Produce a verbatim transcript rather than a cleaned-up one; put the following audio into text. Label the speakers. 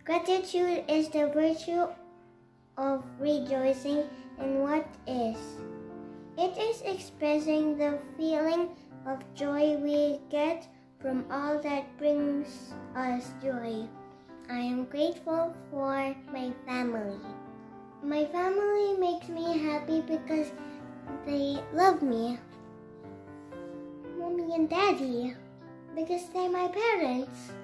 Speaker 1: Gratitude is the virtue of rejoicing in what is. It is expressing the feeling of joy we get from all that brings us joy. I am grateful for my family. My family makes me happy because they love me. Mommy and Daddy, because they're my parents.